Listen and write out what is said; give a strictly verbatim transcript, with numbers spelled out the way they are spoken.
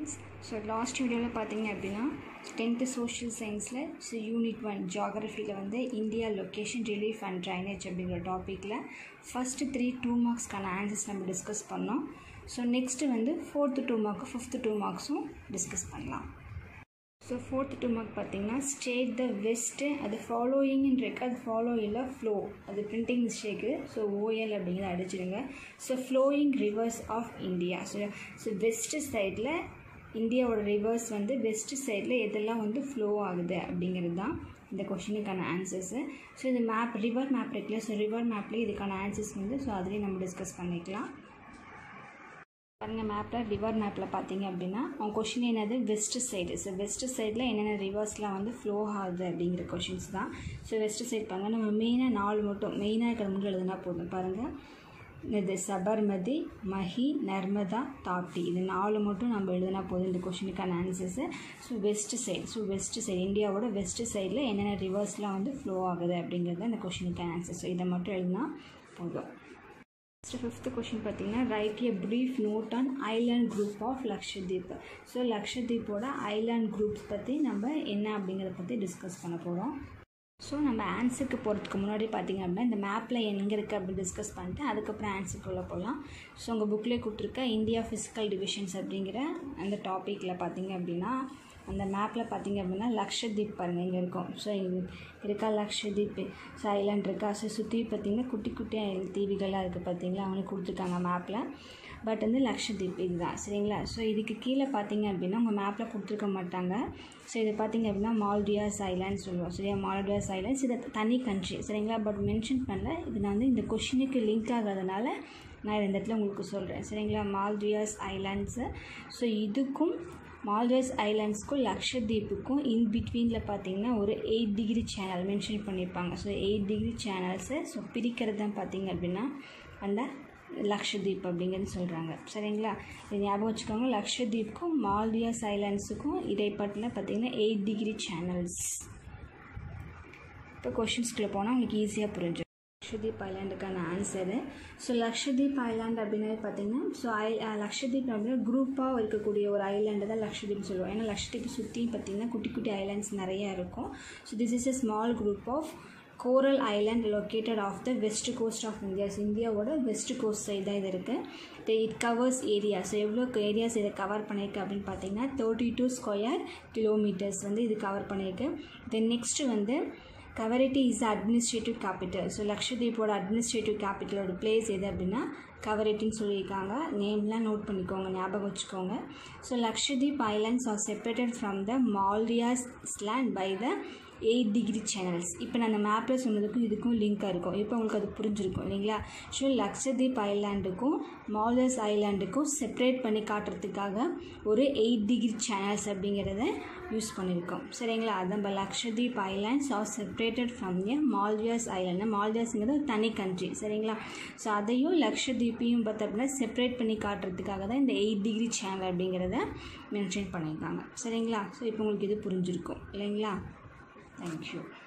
So last video la pathinga appadina tenth social science la so unit one geography la vande India location relief and drainage அப்படிங்கற டாபிக்ல first three two marks கான answers நம்ம discuss பண்ணோம். So next வந்து fourth two mark fifth two marksம் discuss பண்ணலாம். So fourth two mark பார்த்தீங்கன்னா state the west அது following in record follow இல்ல flow அது printing mistake so O L அப்படிங்கறத அடிச்சிடுங்க. So flowing rivers of India so so west sideல இந்தியாவோட reverse வந்து west சைடில் எதெல்லாம் வந்து ஃப்ளோ ஆகுது அப்படிங்கிறது தான் இந்த கொஷினுக்கான ஆன்சர்ஸு. ஸோ இந்த மேப் ரிவர் மேப் இருக்குல்ல ஸோ ரிவர் மேப்லேயே இதுக்கான ஆன்சர்ஸ் வந்து ஸோ அதுலேயும் நம்ம டிஸ்கஸ் பண்ணிக்கலாம். பாருங்கள் மேப்பில் ரிவர் மேப்பில் பார்த்தீங்க அப்படின்னா அவங்க கொஷின் என்னது வெஸ்ட் சைடு ஸோ வெஸ்ட் சைடில் என்னென்ன ரிவர்ஸ்லாம் வந்து ஃப்ளோ ஆகுது அப்படிங்கிற கொஷின்ஸ் தான். ஸோ வெஸ்ட் சைடு பாருங்கள் நம்ம மெயினாக நாலு மட்டும் மெயினாக இருக்கிற மட்டும் எழுதுனா போதும். பாருங்கள் இது சபர்மதி மஹி நர்மதா தாப்தி இது நாலு மட்டும் நம்ம எழுதினா போதும் இந்த கொஷினுக்கான answers. So west side so west side இந்தியாவோட வெஸ்ட் சைடில் என்னென்ன ரிவர்ஸ்லாம் வந்து ஃப்ளோ ஆகுது அப்படிங்கிறது இந்த கொஷினுக்கான ஆன்சர். ஸோ இதை மட்டும் எழுதினா போதும். நெக்ஸ்ட் ஃபிஃப்த் கொஷின் பார்த்தீங்கன்னா right a brief note on island group of Lakshadweep. So லக்ஷதீப்போட ஐலாண்ட் குரூப்ஸ் பற்றி நம்ம என்ன அப்படிங்கிறத பற்றி டிஸ்கஸ் பண்ண போகிறோம். ஸோ நம்ம ஆன்சருக்கு போகிறதுக்கு முன்னாடி பார்த்திங்க அப்படின்னா இந்த மேப்பில் எங்கே இருக்குது அப்படின்னு டிஸ்கஸ் பண்ணிட்டு அதுக்கப்புறம் ஆன்சருக்குள்ளே போகலாம். ஸோ உங்கள் புக்கிலே கொடுத்துருக்க இந்தியா ஃபிசிக்கல் டிவிஷன்ஸ் அப்படிங்கிற அந்த டாப்பிக்கில் பார்த்திங்க அப்படின்னா அந்த மேப்பில் பார்த்திங்க அப்படின்னா லக்ஷதீப் பாருங்கள் இங்கே இருக்கும். ஸோ இங்கே இருக்கா லக்ஷதீப் ஸோ ஐலாண்ட் இருக்கா ஸோ சுற்றி பார்த்திங்கன்னா குட்டி குட்டியாக தீவுகளாக இருக்குது பார்த்திங்களா அவங்களுக்கு கொடுத்துருக்காங்க மேப்பில். பட் வந்து லக்ஷதீப் இதுதான் சரிங்களா. ஸோ இதுக்கு கீழே பார்த்திங்க அப்படின்னா உங்கள் மேப்பில் கொடுத்துருக்க மாட்டாங்க. ஸோ இது பார்த்திங்க அப்படின்னா மால்டியாஸ் ஐலாண்ட்ஸ் சொல்லுவோம் சரியா. மால்டியாஸ் ஐலாண்ட்ஸ் இது தனி கண்ட்ரி சரிங்களா. பட் மென்ஷன் பண்ணல இது நான் வந்து இந்த கொஷினுக்கு லிங்க் ஆகாதனால நான் இந்த இடத்துல உங்களுக்கு சொல்கிறேன் சரிங்களா. மால்டியாஸ் ஐலாண்ட்ஸு ஸோ இதுக்கும் மால்டிவ்ஸ் ஐலாண்ட்ஸ்க்கும் லக்ஷதீப்புக்கும் இன் பிட்வீனில் பார்த்தீங்கன்னா ஒரு எயிட் டிகிரி சேனல் மென்ஷன் பண்ணியிருப்பாங்க. So eight degree channels so பிரிக்கிறது தான் பார்த்தீங்க அப்படின்னா அந்த லக்ஷதீப் அப்படிங்கிறது சொல்கிறாங்க சரிங்களா. இது ஞாபகம் வச்சுக்கோங்க லக்ஷதீப்புக்கும் மால்டிவ்ஸ் ஐலாண்ட்ஸுக்கும் இடைப்பட்டில் பார்த்தீங்கன்னா எயிட் டிகிரி சேனல்ஸ். இப்போ கொஷின்ஸ்குள்ளே போனால் உங்களுக்கு ஈஸியாக புரிஞ்சு லக்ஷதீப் ஐலாண்டுக்கான ஆன்சரு. ஸோ லக்ஷதீப் ஐலாண்ட் அப்படின்னாலே பார்த்தீங்கன்னா ஸோ ஐ லக்ஷதீப் அப்படின்னா குரூப்பாக இருக்கக்கூடிய ஒரு ஐலாண்டு தான் லக்ஷதீப்னு சொல்லுவோம். ஏன்னா லக்ஷதீப் சுற்றி பார்த்திங்கன்னா குட்டி குட்டி ஐலாண்ட்ஸ் நிறையா இருக்கும். So this is a small group of coral island located off the west coast of India. இந்தியாவோட வெஸ்ட் கோஸ்ட் சைடு தான் இது இருக்குது. இட் கவர்ஸ் ஏரியா ஸோ எவ்வளோ ஏரியாஸ் இதை கவர் பண்ணியிருக்கு அப்படின்னு பார்த்தீங்கன்னா தேர்ட்டி டூ ஸ்கொயர் கிலோமீட்டர்ஸ் வந்து இது கவர் பண்ணியிருக்கு. தென் நெக்ஸ்ட்டு வந்து Kavaratti is administrative capital. So லக்ஷதீப்போட அட்மினிஸ்ட்ரேட்டிவ் கேபிட்டலோட பிளேஸ் எது அப்படின்னா கவரட்டின்னு சொல்லியிருக்காங்க. நேம்லாம் நோட் பண்ணிக்கோங்க ஞாபகம் வச்சுக்கோங்க. So Lakshadweep islands are separated from the Maldives island by the eight degree channels. இப்போ நான் அந்த மேப்பில் சொன்னதுக்கும் இதுக்கும் லிங்காக இருக்கும். இப்போ உங்களுக்கு அது புரிஞ்சிருக்கும் இல்லைங்களா. ஸோ லக்ஷதீப் ஐலாண்டுக்கும் மால்டிவ்ஸ் ஐலாண்டுக்கும் செப்பரேட் பண்ணி காட்டுறதுக்காக ஒரு எயிட் டிகிரி சேனல்ஸ் அப்படிங்கிறத யூஸ் பண்ணியிருக்கோம் சரிங்களா. அதான் Lakshadweep islands are separated from a Maldives island. மால்டிவ்ஸ்ங்கிறது ஒரு தனி கண்ட்ரி சரிங்களா. ஸோ அதையும் லக்ஷதீப்பையும் பார்த்து அப்படின்னா செப்பரேட் பண்ணி காட்டுறதுக்காக தான் இந்த எயிட் டிகிரி சேனல் அப்படிங்கிறத மென்ஷன் பண்ணியிருக்காங்க சரிங்களா. ஸோ இப்போ உங்களுக்கு இது புரிஞ்சிருக்கும் இல்லைங்களா. Thank you.